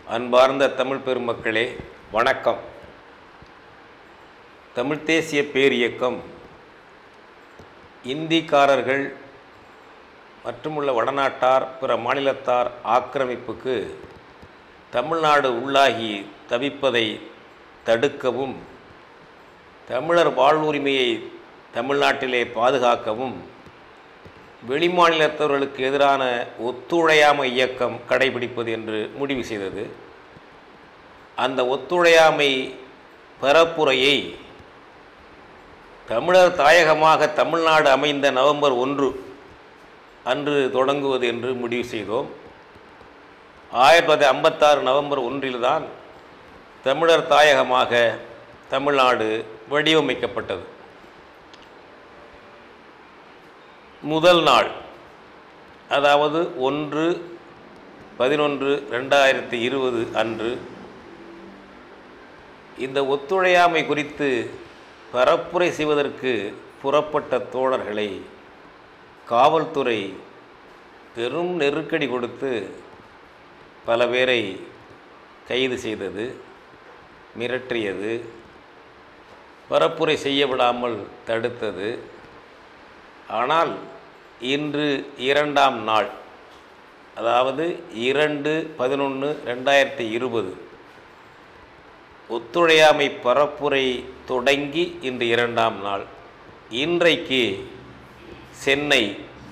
அன்பார்ந்த தமிழ் பெருமக்களே வணக்கம். தமிழ் தேசிய பேரியக்கம் இந்திக்காரர்கள் மற்றுமுள்ள வடநாட்டார் பிற மாநிலத்தார் ஆக்கிரமிப்புக்கு தமிழ்நாடு உள்ளாகி தவிப்பதை தடுக்கவும், தமிழர் வாழ்வுரிமையை தமிழ்நாட்டிலே பாதுகாக்கவும் வெளிமாநிலத்தவர்களுக்கு எதிரான ஒத்துழையாமை இயக்கம் கடைபிடிப்பது என்று முடிவு செய்தது. அந்த ஒத்துழையாமை பரப்புரையை தமிழர் தாயகமாக தமிழ்நாடு அமைந்த நவம்பர் 1 அன்று தொடங்குவது என்று முடிவு செய்தோம். 1956 நவம்பர் 1 தான் தமிழர் தாயகமாக தமிழ்நாடு வடிவமைக்கப்பட்டது. முதல் நாள், அதாவது 1/11/2020 அன்று இந்த ஒத்துழையாமை குறித்து பரப்புரை செய்வதற்கு புறப்பட்ட தோழர்களை காவல்துறை பெரும் நெருக்கடி கொடுத்து பல பேரை கைது செய்தது, மிரட்டியது, பரப்புரை செய்ய விடாமல் தடுத்தது. ஆனால் இன்று 2ஆம் நாள், அதாவது 2/11/2020 ஒத்துழையாமை பரப்புரை தொடங்கி இன்று 2ஆம் நாள். இன்றைக்கு சென்னை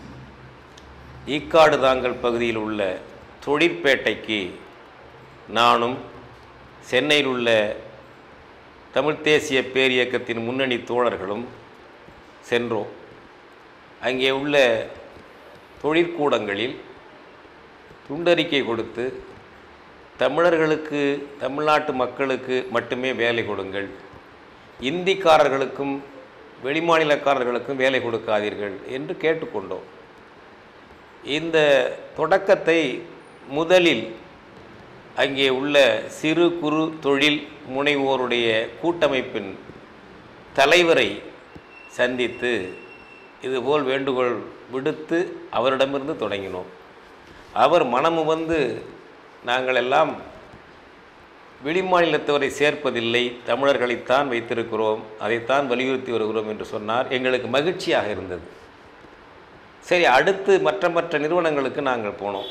ஈக்காடு தாங்கல் பகுதியில் உள்ள தொழிற்பேட்டைக்கு நானும் சென்னையில் உள்ள தமிழ் தேசிய பேரியக்கத்தின் முன்னணி தோழர்களும் சென்றோம். அங்கே உள்ள தொழிற்கூடங்களில் துண்டறிக்கை கொடுத்து, தமிழர்களுக்கு, தமிழ்நாட்டு மக்களுக்கு மட்டுமே வேலை கொடுங்கள், இந்திக்காரர்களுக்கும் வெளிமாநிலக்காரர்களுக்கும் வேலை கொடுக்காதீர்கள் என்று கேட்டுக்கொண்டோம். இந்த தொடக்கத்தை முதலில் அங்கே உள்ள சிறு குறு தொழில் முனைவோருடைய கூட்டமைப்பின் தலைவரை சந்தித்து இதுபோல் வேண்டுகோள் விடுத்து அவரிடமிருந்து தொடங்கினோம். அவர் மனமு வந்து நாங்கள் எல்லாம் வெளிமாநிலத்தவரை சேர்ப்பதில்லை, தமிழர்களைத்தான் வைத்திருக்கிறோம், அதைத்தான் வலியுறுத்தி வருகிறோம் என்று சொன்னார். எங்களுக்கு மகிழ்ச்சியாக இருந்தது. சரி, அடுத்து மற்ற நிறுவனங்களுக்கு நாங்கள் போனோம்.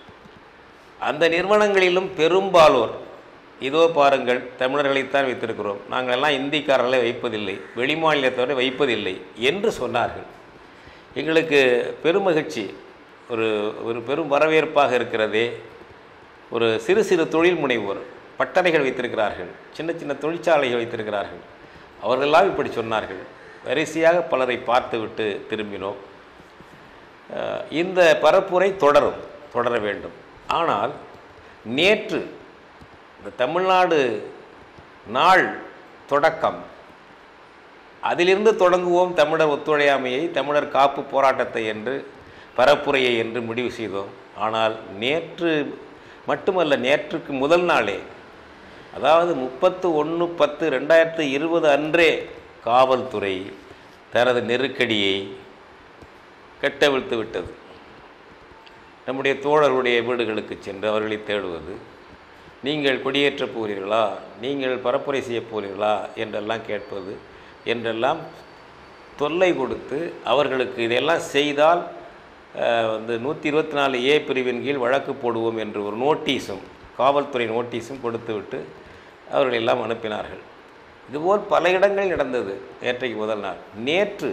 அந்த நிறுவனங்களிலும் பெரும்பாலோர் இதோ பாருங்கள், தமிழர்களைத்தான் வைத்திருக்கிறோம், நாங்கள் எல்லாம் இந்திக்காரர்களை வைப்பதில்லை, வெளிமாநிலத்தவரை வைப்பதில்லை என்று சொன்னார்கள். எங்களுக்கு பெருமகிழ்ச்சி, ஒரு பெரும் வரவேற்பாக இருக்கிறதே. ஒரு சிறு சிறு தொழில் முனைவோர் பட்டறைகள் வைத்திருக்கிறார்கள், சின்ன சின்ன தொழிற்சாலைகள் வைத்திருக்கிறார்கள். அவர்களெல்லாம் இப்படி சொன்னார்கள். வரிசையாக பலரை பார்த்துவிட்டு திரும்பினோம். இந்த பரப்புரை தொடர வேண்டும். ஆனால் நேற்று இந்த தமிழ்நாடு நாள் தொடக்கம், அதிலிருந்து தொடங்குவோம் தமிழர் ஒத்துழையாமையை, தமிழர் காப்பு போராட்டத்தை என்று, பரப்புரையை என்று முடிவு செய்தோம். ஆனால் நேற்று மட்டுமல்ல, நேற்றுக்கு முதல் நாளே, அதாவது 31/10/2020 அன்றே காவல்துறை தனது நெருக்கடியை கட்டவிழ்த்து விட்டது. நம்முடைய தோழர்களுடைய வீடுகளுக்கு சென்று அவர்களை தேடுவது, நீங்கள் கொடியேற்றப் போகிறீர்களா, நீங்கள் பரப்புரை செய்ய போகிறீர்களா என்றெல்லாம் கேட்பது என்றெல்லாம் தொல்லை கொடுத்து அவர்களுக்கு இதெல்லாம் செய்தால் வந்து 124A பிரிவின் கீழ் வழக்கு போடுவோம் என்று ஒரு நோட்டீஸும், காவல்துறை நோட்டீஸும் கொடுத்துவிட்டு அவர்களெல்லாம் அனுப்பினார்கள். இதுபோல் பல இடங்களில் நடந்தது. நேற்றைக்கு முதல் நாள். நேற்று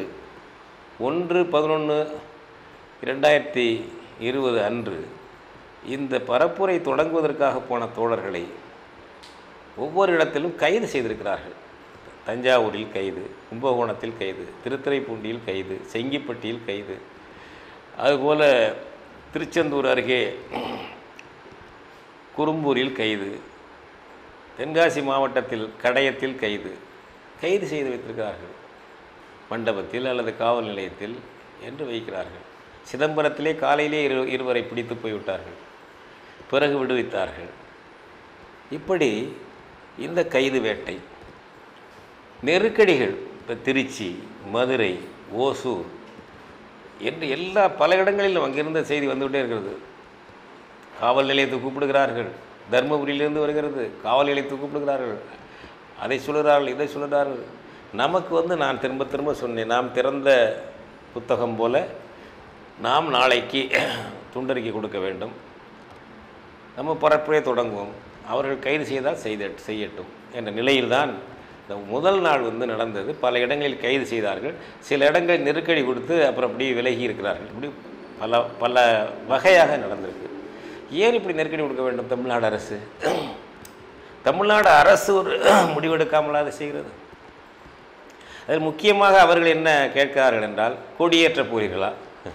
1/11/2020 அன்று இந்த பரப்புரை தொடங்குவதற்காக போன தோழர்களை ஒவ்வொரு இடத்திலும் கைது செய்திருக்கிறார்கள். தஞ்சாவூரில் கைது, கும்பகோணத்தில் கைது, திருத்துறைப்பூண்டியில் கைது, செங்கிப்பட்டியில் கைது, அதுபோல் திருச்செந்தூர் அருகே குறும்பூரில் கைது, தென்காசி மாவட்டத்தில் கடையத்தில் கைது செய்து வைத்திருக்கிறார்கள். மண்டபத்தில் அல்லது காவல் நிலையத்தில் என்று வைக்கிறார்கள். சிதம்பரத்திலே காலையிலே இருவரை பிடித்து போய்விட்டார்கள், பிறகு விடுவித்தார்கள். இப்படி இந்த கைது வேட்டை, நெருக்கடிகள், இப்போ திருச்சி, மதுரை, ஓசூர் என்று பல இடங்களிலும் அங்கிருந்த செய்தி வந்துவிட்டே இருக்கிறது. காவல் நிலையத்தை கூப்பிடுகிறார்கள், தர்மபுரியிலிருந்து வருகிறது. காவல் நிலையத்துக்கு கூப்பிடுகிறார்கள், அதை சொல்கிறார்கள், இதை சொல்கிறார்கள். நமக்கு நான் திரும்ப திரும்ப சொன்னேன், நாம் திறந்த புத்தகம் போல நாம் நாளைக்கு துண்டறிக்கை கொடுக்க வேண்டும். நம்ம பரப்புரையை தொடங்குவோம். அவர்கள் கைது செய்தால் செய்யட்டும் என்ற நிலையில்தான் இந்த முதல் நாள் நடந்தது. பல இடங்களில் கைது செய்தார்கள், சில இடங்களில் நெருக்கடி கொடுத்து அப்புறம் அப்படி விலகி இருக்கிறார்கள். இப்படி பல பல வகையாக நடந்திருக்கு. ஏன் இப்படி நெருக்கடி கொடுக்க வேண்டும் தமிழ்நாடு அரசு? தமிழ்நாடு அரசு ஒரு முடிவெடுக்காமல் அதை செய்கிறது. அதில் முக்கியமாக அவர்கள் என்ன கேட்கிறார்கள் என்றால், கொடியேற்ற போகிறீர்களா,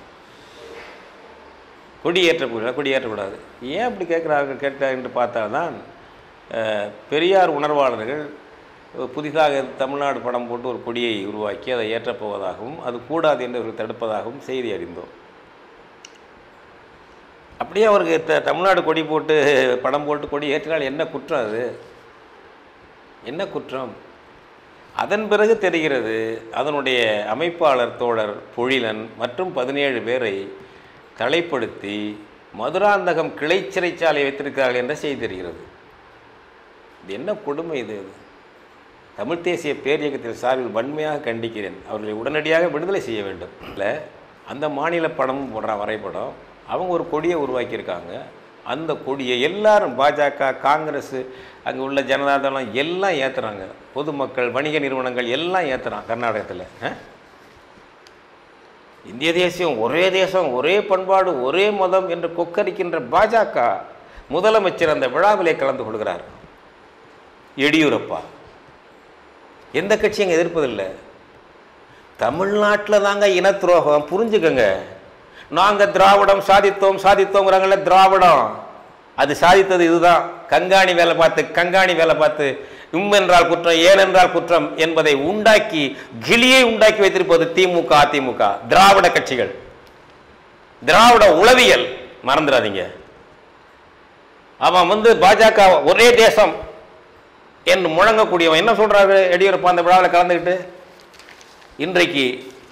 கொடியேற்ற போகிறீர்களா, கொடியேற்றக்கூடாது. ஏன் அப்படி கேட்கிறார்கள் என்று பார்த்தால்தான், பெரியார் உணர்வாளர்கள் புதிதாக தமிழ்நாடு படம் போட்டு ஒரு கொடியை உருவாக்கி அதை ஏற்றப்போவதாகவும் அது கூடாது என்று அவர்கள் தடுப்பதாகவும் செய்தி அறிந்தோம். அப்படியே அவருக்கு தமிழ்நாடு கொடி போட்டு படம் போட்டு கொடி ஏற்றினால் என்ன குற்றம்? அது என்ன குற்றம்? அதன் பிறகு தெரிகிறது, அதனுடைய அமைப்பாளர் தோழர் பொழிலன் மற்றும் 17 பேரை தலைப்படுத்தி மதுராந்தகம் கிளை சிறைச்சாலை வைத்திருக்கிறார்கள் என்ற செய்தி தெரிகிறது. இது என்ன கொடுமை இது? தமிழ் தேசிய பேரியக்கத்தில் சார்பில் வன்மையாக கண்டிக்கிறேன். அவர்களை உடனடியாக விடுதலை செய்ய வேண்டும். இல்லை, அந்த மாநில படமும் போடுற வரைபடம், அவங்க ஒரு கொடியை உருவாக்கியிருக்காங்க. அந்த கொடியை எல்லாரும் பாஜக, காங்கிரஸ், அங்கே உள்ள ஜனதாதளம் எல்லாம் ஏற்றுறாங்க. பொதுமக்கள், வணிக நிறுவனங்கள் எல்லாம் ஏற்றுறாங்க. கர்நாடகத்தில் இந்திய தேசியம், ஒரே தேசம், ஒரே பண்பாடு, ஒரே மதம் என்று கொக்கரிக்கின்ற பாஜக முதலமைச்சர் அந்த விழாவிலே கலந்து கொள்கிறார். எடியூரப்பா எந்த கட்சியும் அங்கே எதிர்ப்பதில்லை. தமிழ்நாட்டில் தாங்க இன துரோகம். புரிஞ்சுக்கங்க, நாங்கள் திராவிடம் சாதித்தோங்கிறாங்கள, திராவிடம் அது சாதித்தது இதுதான். கங்காணி வேலை பார்த்து என்றால் குற்றம், ஏனென்றால் குற்றம் என்பதை உண்டாக்கி, கிளியை உண்டாக்கி வைத்திருப்பது திமுக, அதிமுக, திராவிட கட்சிகள், திராவிட உளவியல். மறந்துடாதீங்க. அவன் பாஜக ஒரே தேசம் என்று முழங்கக்கூடியவன் என்ன சொல்றாரு எடியூரப்பா அந்த விழாவில் கலந்துக்கிட்டு? இன்றைக்கு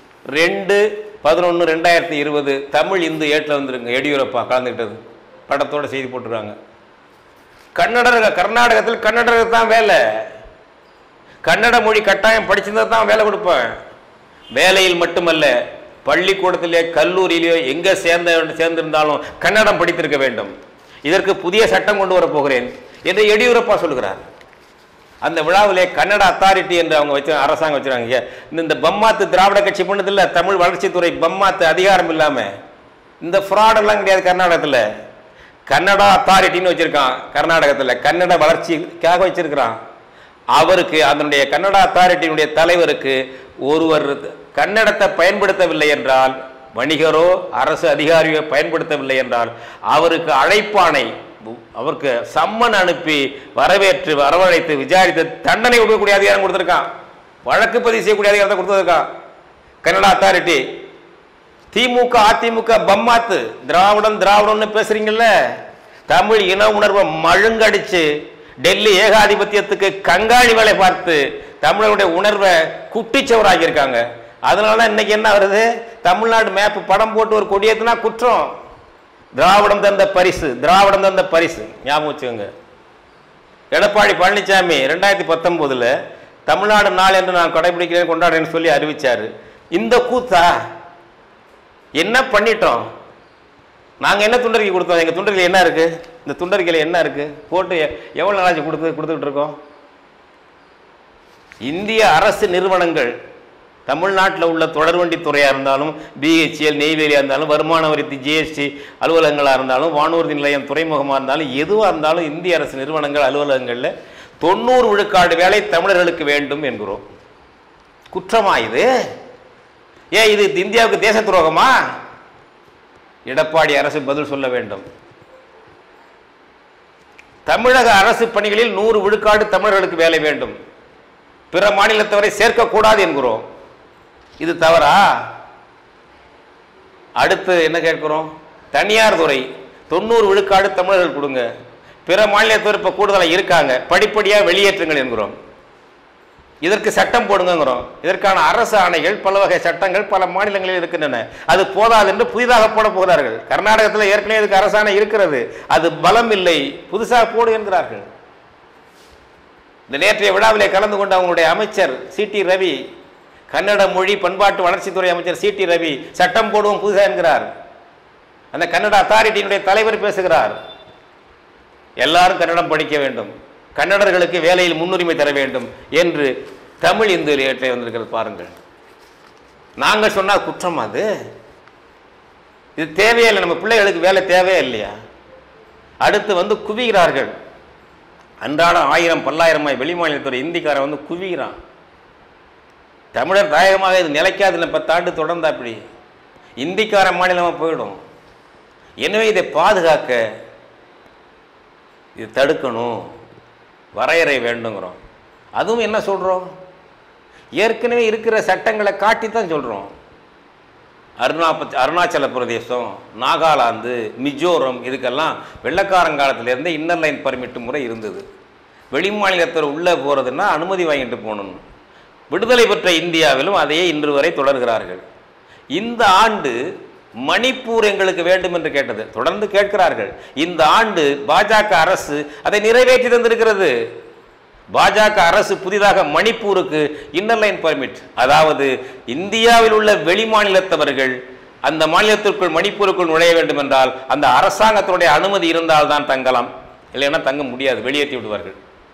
2/11/2020 தமிழ் இந்து ஏட்டில் வந்துருங்க. எடியூரப்பா கலந்துக்கிட்டது படத்தோட செய்தி போட்டுருக்காங்க. கர்நாடகத்தில் கன்னடருக்கு தான் வேலை. கன்னட மொழி கட்டாயம் படிச்சிருந்தா தான் வேலை கொடுப்பேன். வேலையில் மட்டுமல்ல, பள்ளிக்கூடத்திலே, கல்லூரியிலேயோ எங்கே சேர்ந்திருந்தாலும் கன்னடம் படித்திருக்க வேண்டும். இதற்கு புதிய சட்டம் கொண்டு வரப்போகிறேன் என்று எடியூரப்பா சொல்கிறார். அந்த விழாவிலே கன்னட அத்தாரிட்டி என்று அவங்க அரசாங்கம் வச்சுருக்காங்க. இந்த பம்மாத்து திராவிட கட்சி பண்ணதில்லை, தமிழ் வளர்ச்சித்துறை பம்மாத்து அதிகாரம் இல்லாமல். இந்த ஃப்ராடெல்லாம் கிடையாது கர்நாடகத்தில். கன்னடா அத்தாரிட்டின்னு வச்சுருக்கான் கர்நாடகத்தில், கன்னட வளர்ச்சிக்காக வச்சிருக்கிறான். அவருக்கு, அதனுடைய கன்னடா அத்தாரிட்டியினுடைய தலைவருக்கு, ஒருவர் கன்னடத்தை பயன்படுத்தவில்லை என்றால், வணிகரோ அரசு அதிகாரியோ பயன்படுத்தவில்லை என்றால், அவருக்கு அழைப்பானை, அவருக்கு சம்மன் அனுப்பி வரவழைத்து விசாரித்து தண்டனை கொடுக்கக்கூடிய அதிகாரம் கொடுத்துருக்கான். வழக்கு பதிவு செய்யக்கூடிய அதிகாரத்தை கொடுத்துருக்கான் கன்னடா அத்தாரிட்டி. திமுக, அதிமுக பம்மாத்து, திராவிடம்னு பேசுறீங்கல்ல, தமிழ் இன உணர்வை மழுங்கடிச்சு டெல்லி ஏகாதிபத்தியத்துக்கு கங்காணி வேலை பார்த்து தமிழருடைய உணர்வை குட்டிச்சவராகி இருக்காங்க. அதனால இன்னைக்கு என்ன வருது? தமிழ்நாடு மேப் படம் போட்டு ஒரு கொடியேத்துனா குற்றம். திராவிடம் தந்த பரிசு ஞாபகம் வச்சுக்கோங்க. எடப்பாடி பழனிசாமி 2019 தமிழ்நாடு நாள் என்று நான் கடைபிடிக்கிறேன், கொண்டாடுறேன்னு சொல்லி அறிவிச்சாரு. இந்த கூத்தா என்ன பண்ணிட்டோம்? நாங்கள் என்ன துண்டறிக்கை கொடுத்தோம்? எங்கள் துண்டறிக்கை என்ன இருக்கு? இந்த துண்டறிக்கையில் என்ன இருக்கு? போட்டு எவ்வளோ நாளாச்சு கொடுத்துக்கிட்டு இருக்கோம்? இந்திய அரசு நிறுவனங்கள், தமிழ்நாட்டில் உள்ள தொடர்வண்டி துறையாக இருந்தாலும், பிஹெச்எல், நெய்வேலியாக இருந்தாலும், வருமான வரி ஜிஎஸ்டி அலுவலகங்களாக இருந்தாலும், வானூர்தி நிலையம் துறைமுகமாக இருந்தாலும், எதுவாக இருந்தாலும் இந்திய அரசு நிறுவனங்கள் அலுவலகங்களில் 90 விழுக்காடு வேலை தமிழர்களுக்கு வேண்டும் என்கிறோம். குற்றமா இது? ஏன் இது இந்தியாவுக்கு தேச துரோகமா? எடப்பாடி அரசு பதில் சொல்ல வேண்டும். தமிழக அரசு பணிகளில் 100 விழுக்காடு தமிழர்களுக்கு வேலை வேண்டும், பிற மாநிலத்தவரை சேர்க்கக்கூடாது என்கிறோம். இது தவறா? அடுத்து என்ன கேட்கிறோம்? தனியார் துறை 90 விழுக்காடு தமிழர்கள் கொடுங்க, பிற மாநிலத்தவர் இப்போ கூடுதலாக இருக்காங்க, படிப்படியாக வெளியேற்றுங்கள் என்கிறோம். இதற்கு சட்டம் போடுங்கிறோம். இதற்கான அரசு ஆணைகள், பல வகை சட்டங்கள் பல மாநிலங்களில் இருக்கின்றன. அது போதாது என்று புதிதாக போட போகிறார்கள். கர்நாடகத்தில் ஏற்கனவே இதுக்கு அரசாணை இருக்கிறது, அது பலம் இல்லை, புதுசாக போடு என்கிறார்கள். இந்த நேற்றைய விழாவிலே கலந்து கொண்ட அவங்களுடைய அமைச்சர் சி.டி. ரவி, கன்னட மொழி பண்பாட்டு வளர்ச்சித்துறை அமைச்சர் சி.டி. ரவி சட்டம் போடுவோம் புதுசாக என்கிறார். அந்த கன்னட அத்தாரிட்டியினுடைய தலைவர் பேசுகிறார், எல்லாரும் கன்னடம் படிக்க வேண்டும், கன்னடர்களுக்கு வேலையில் முன்னுரிமை தர வேண்டும் என்று தமிழ் இந்து ஏற்ற வந்திருக்கிறது. பாருங்கள், நாங்கள் சொன்னால் குற்றம்? அது இது தேவையில்லை, நம்ம பிள்ளைகளுக்கு வேலை தேவையே இல்லையா? அடுத்து குவிகிறார்கள். அன்றாடம் 1000 பல்லாயிரமாய் வெளி மாநிலத்துறை இந்திக்காரன் குவிகிறான். தமிழர் தாயகமாக இது நிலைக்காது. 10 ஆண்டு தொடர்ந்தா அப்படி இந்திக்கார மாநிலமாக போயிடும். எனவே இதை பாதுகாக்க இது தடுக்கணும், வரையறை வேண்டுங்கிறோம். அதுவும் என்ன சொல்கிறோம்? ஏற்கனவே இருக்கிற சட்டங்களை காட்டித்தான் சொல்கிறோம். அருணாச்சல பிரதேசம், நாகாலாந்து, மிஜோரம் இதுக்கெல்லாம் வெள்ளக்காரங்காலத்திலேருந்து இன்னர் லைன் பர்மிட் முறை இருந்தது. வெளி மாநிலத்தில் உள்ளே போகிறதுன்னா அனுமதி வாங்கிட்டு போகணும். விடுதலை பெற்ற இந்தியாவிலும் அதையே இன்று வரை தொடர்கிறார்கள். இந்த ஆண்டு மணிப்பூர் எங்களுக்கு வேண்டும் என்று கேட்டது, தொடர்ந்து கேட்கிறார்கள். இந்த ஆண்டு பாஜக அரசு அதை நிறைவேற்றி தந்திருக்கிறது. பாஜக அரசு புதிதாக மணிப்பூருக்கு இன்னர் லைன் பர்மிட், அதாவது இந்தியாவில் உள்ள வெளி மாநிலத்தவர்கள் அந்த மாநிலத்திற்குள் மணிப்பூருக்குள் நுழைய வேண்டும் என்றால் அந்த அரசாங்கத்தினுடைய அனுமதி இருந்தால் தான் தங்கலாம், இல்லைன்னா தங்க முடியாது, வெளியேற்றி விடுவார்கள்.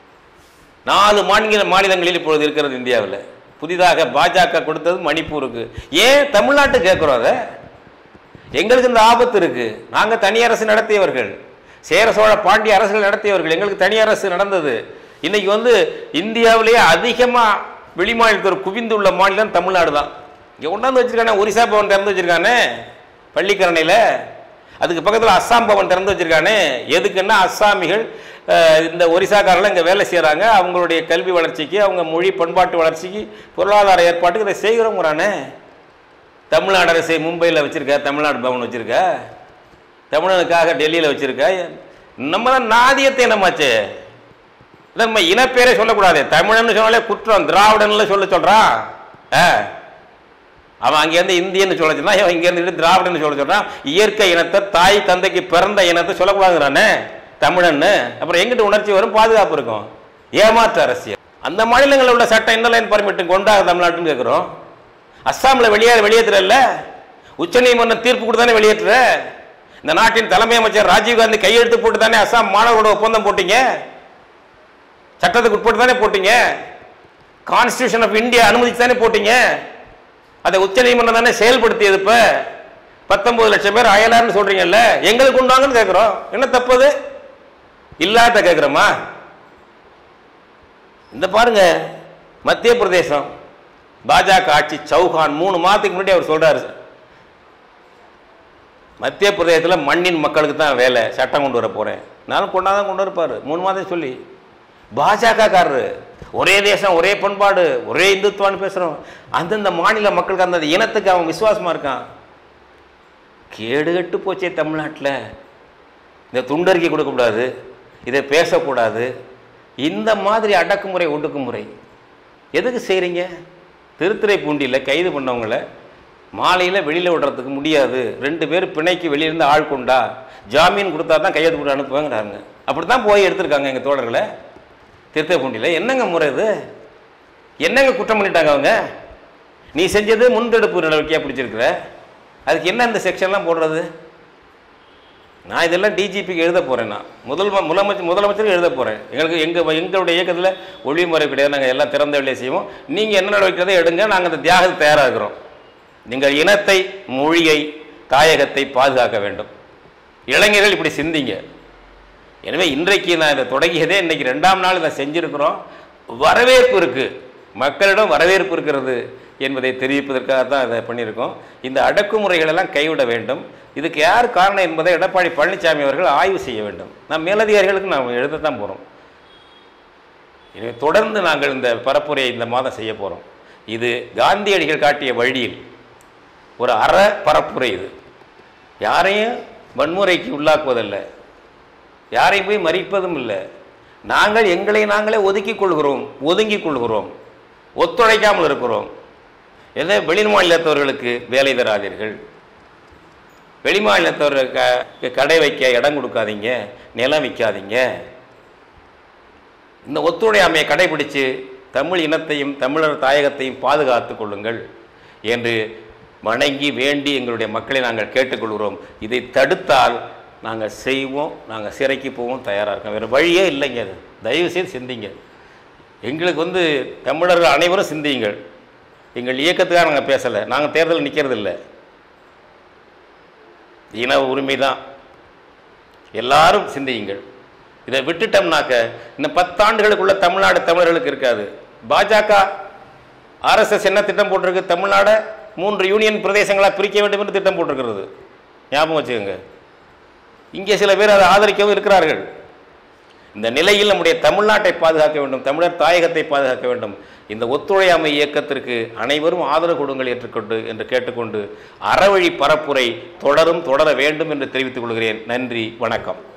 4 மாநிலங்களில் இப்பொழுது இருக்கிறது இந்தியாவில். புதிதாக பாஜக கொடுத்தது மணிப்பூருக்கு. ஏன் தமிழ்நாட்டு கேட்குறோம்? அதை எங்களுக்கு இந்த ஆபத்து இருக்கு. நாங்கள் தனி அரசு நடத்தியவர்கள், சேர சோழ பாண்டிய அரசுகள் நடத்தியவர்கள், எங்களுக்கு தனி அரசு நடந்தது. இன்னைக்கு இந்தியாவிலேயே அதிகமாக வெளிமாநிலத்தோர் குவிந்துள்ள மாநிலம் தமிழ்நாடு தான். இங்கே கொண்டாந்து வச்சிருக்கானே, ஒரிசா பவன் திறந்து வச்சிருக்கானே பள்ளிக்கரணையில், அதுக்கு பக்கத்தில் அஸ்ஸாம் பவன் திறந்து வச்சிருக்கானே. எதுக்குன்னா அஸ்ஸாமிகள் இந்த ஒரிசாக்காரெல்லாம் இங்கே வேலை செய்கிறாங்க, அவங்களுடைய கல்வி வளர்ச்சிக்கு, அவங்க மொழி பண்பாட்டு வளர்ச்சிக்கு, பொருளாதார ஏற்பாட்டுக்கு இதை செய்கிறோங்கிறானே. தமிழ்நாடு அரசு மும்பையில் வச்சுருக்க, தமிழ்நாடு பவன் வச்சுருக்க, தமிழனுக்காக டெல்லியில் வச்சுருக்க. நம்ம தான் நாதியத்தை என்னமாச்சு, நம்ம இனப்பேரே சொல்லக்கூடாது. தமிழன்னு சொன்னாலே குற்றம், திராவிடன்ல சொல்கிறான். அவன் அங்கேருந்து இந்தியன்னு சொல்ல சொன்னா, இங்கேருந்து திராவிடன்னு சொல்கிறான். இயற்கை இனத்தை, தாய் தந்தைக்கு பிறந்த இனத்தை சொல்லக்கூடாதுங்கிறானே தமிழன்னு. அப்புறம் எங்கிட்ட உணர்ச்சி வரும், பாதுகாப்பு இருக்கும்? ஏமாற்று அரசியல். அந்த மாநிலங்களில் உள்ள சட்டம் இன்னர் லைன் பர்மிட் கொண்டாக தமிழ்நாட்டுன்னு கேட்குறோம். அஸ்ஸாமில் வெளியேற்றல, உச்ச நீதிமன்றம் தீர்ப்பு கொடுத்து தானே வெளியேற்ற. இந்த நாட்டின் தலைமை அமைச்சர் ராஜீவ்காந்தி கையெழுத்து போட்டு தானே அஸ்ஸாம் மாணவரோட ஒப்பந்தம் போட்டீங்க, சட்டத்துக்கு உட்பட்டு தானே போட்டீங்க, கான்ஸ்டிடியூஷன் ஆஃப் இந்தியா அனுமதிச்சு தானே போட்டீங்க. அதை உச்ச நீதிமன்றம் தானே செயல்படுத்தியது. இப்போ 19 லட்சம் பேர் அயலார்னு சொல்றீங்கல்ல, எங்களுக்கு உண்டாங்கன்னு கேட்குறோம். என்ன தப்பது? இல்லாத கேட்குறோமா? இந்த பாருங்க, மத்திய பிரதேசம் பாஜக ஆட்சி, சௌஹான் 3 மாதத்துக்கு முன்னாடி அவர் சொல்றாரு, மத்திய பிரதேசத்தில் மண்ணின் மக்களுக்கு தான் வேலை, சட்டம் கொண்டு வர போறேன். நானும் கொண்டாதான் கொண்டு வரப்பாரு 3 மாதம் சொல்லி. பாஜக காரரு ஒரே தேசம், ஒரே பண்பாடு, ஒரே இந்துத்துவான்னு பேசுறோம். அந்தந்த மாநில மக்களுக்கு, அந்த இனத்துக்கு அவன் விசுவாசமா இருக்கான். கேடுகட்டு போச்சே தமிழ்நாட்டில். இந்த துண்டறிக்கை கொடுக்கக்கூடாது, இதை பேசக்கூடாது, இந்த மாதிரி அடக்குமுறை ஒடுக்குமுறை எதுக்கு செய்கிறீங்க? திருத்துறைப்பூண்டியில் கைது பண்ணவங்களை மாலையில் வெளியில் விடுறதுக்கு முடியாது, 2 பேர் பிணைக்கு வெளியிருந்து ஆள் கொண்டா, ஜாமீன் கொடுத்தா தான் கையெழுத்து போட்டு அனுப்புவாங்கிறாங்க. அப்படி தான் போய் எடுத்திருக்காங்க எங்கள் தோழர்களை திருத்துறைப்பூண்டியில். என்னங்க முறை இது? என்னங்க குற்றம் பண்ணிட்டாங்க அவங்க? நீ செஞ்சது முன்தடுப்பு நடவடிக்கையாக பிடிச்சிருக்கிற, அதுக்கு என்ன இந்த செக்ஷன்லாம் போடுறது? நான் இதெல்லாம் டிஜிபிக்கு எழுத போகிறேன், நான் முதலமைச்சருக்கு எழுத போகிறேன். எங்களுடைய இயக்கத்தில் ஒளிமுறை கிடையாது, நாங்கள் எல்லாம் திறந்த வேலையை செய்வோம். நீங்கள் என்ன நடவடிக்கை எடுங்க, நாங்கள் அந்த தியாகத்தை தயாராக இருக்கிறோம். நீங்கள் இனத்தை, மொழியை, தாயகத்தை பாதுகாக்க வேண்டும். இளைஞர்கள் இப்படி சிந்திங்க. எனவே இன்றைக்கு நான் இதை தொடங்கியதே இன்னைக்கு 2ஆம் நாள் இதை செஞ்சுருக்கிறோம். வரவேற்பு இருக்குது, மக்களிடம் வரவேற்பு இருக்கிறது என்பதை தெரிவிப்பதற்காக தான் இதை பண்ணியிருக்கோம். இந்த அடக்குமுறைகளெல்லாம் கைவிட வேண்டும். இதுக்கு யார் காரணம் என்பதை எடப்பாடி பழனிசாமி அவர்கள் ஆய்வு செய்ய வேண்டும். நாம் மேலதிகாரிகளுக்கு நாம் எழுதத்தான் போகிறோம். எனவே தொடர்ந்து நாங்கள் இந்த பரப்புரையை இந்த மாதம் செய்ய போகிறோம். இது காந்தியடிகள் காட்டிய வழியில் ஒரு அற பரப்புரை. இது யாரையும் வன்முறைக்கு உள்ளாக்குவதில்லை, யாரையும் போய் மறிப்பதும் இல்லை. நாங்கள் எங்களை நாங்களே ஒதுங்கிக் கொள்கிறோம். ஒத்துழைக்காமல் இருக்கிறோம். எதை வெளி மாநிலத்தவர்களுக்கு வேலை தராதீர்கள், வெளி மாநிலத்தவர்களுக்கு கடை வைக்க இடம் கொடுக்காதீங்க, நிலம் விற்காதீங்க. இந்த ஒத்துழையாமையை கடைபிடித்து தமிழ் இனத்தையும் தமிழர் தாயகத்தையும் பாதுகாத்து கொள்ளுங்கள் என்று வணங்கி வேண்டி எங்களுடைய மக்களை நாங்கள் கேட்டுக்கொள்கிறோம். இதை தடுத்தால் நாங்கள் செய்வோம், நாங்கள் சிறைக்கு போவோம், தயாராக இருக்கோம். வேறு வழியே இல்லைங்க. அது தயவுசெய்து சிந்திங்க. எங்களுக்கு தமிழர்கள் அனைவரும் சிந்தியுங்கள். எங்கள் இயக்கத்துக்காக நாங்கள் பேசலை, நாங்கள் தேர்தலில் நிற்கிறதில்லை. இன உரிமை தான். எல்லாரும் சிந்தியுங்கள். இதை விட்டுட்டோம்னாக்க இன்னும் 10 ஆண்டுகளுக்குள்ள தமிழ்நாடு தமிழர்களுக்கு இருக்காது. பாஜக ஆர்எஸ்எஸ் என்ன திட்டம் போட்டிருக்கு? தமிழ்நாடு 3 யூனியன் பிரதேசங்களாக பிரிக்க வேண்டும் என்று திட்டம் போட்டிருக்கிறது. ஞாபகம் வச்சுக்கோங்க. இங்கே சில பேர் அதை ஆதரிக்கவும் இருக்கிறார்கள். இந்த நிலையில் நம்முடைய தமிழ்நாட்டை பாதுகாக்க வேண்டும், தமிழர் தாயகத்தை பாதுகாக்க வேண்டும். இந்த ஒத்துழையாமை இயக்கத்திற்கு அனைவரும் ஆதரவு கொடுங்கள் என்று கேட்டுக்கொண்டு அறவழி பரப்புரை தொடர வேண்டும் என்று தெரிவித்துக் கொள்கிறேன். நன்றி, வணக்கம்.